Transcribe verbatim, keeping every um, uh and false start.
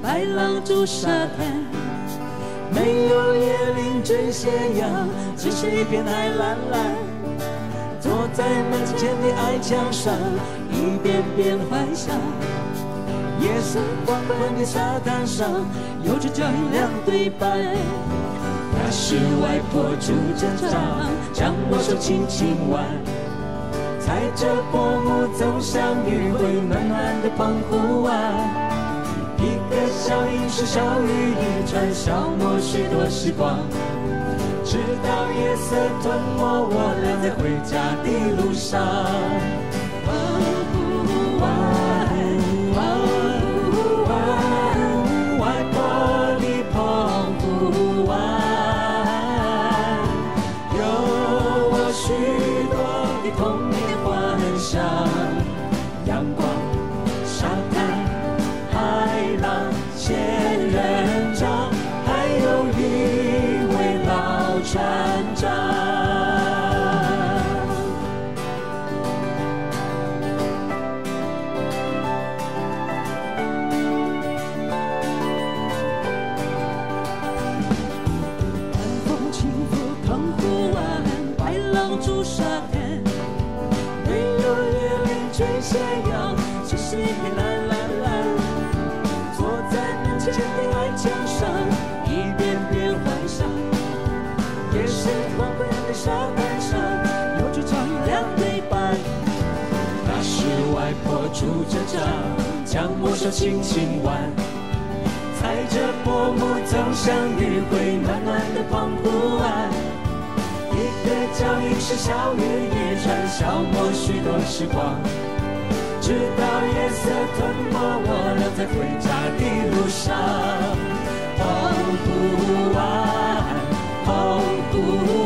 白浪逐沙滩，没有椰林缀斜阳，只是一片海蓝蓝。坐在门前的矮墙上，一遍遍幻想。夜色黄昏的沙滩上，有着脚印两对白。那是外婆拄着杖，将我手轻轻挽，踩着薄暮走向余晖暖暖的澎湖湾。一个小饮水，小雨一船，消磨许多时光。直到夜色吞没我俩在回家的路上。澎湖湾，澎湖湾，外婆的澎湖湾，有我许多的童年幻想。阳光、沙滩、海浪、仙人掌，还有一位老船长。晚风轻拂澎湖湾，白浪逐沙滩，没有椰林缀斜阳，只是一片蓝蓝蓝。坐在门前的矮墙上，一遍遍幻想。夜是黄昏的沙滩上，有着脚印两对白。那是外婆拄着杖，将我手轻轻挽，踩着薄暮走向余晖暖暖的澎湖湾。一个脚印是小雨一船，消磨许多时光。直到夜色吞没我俩在回家的路上。澎湖湾，澎湖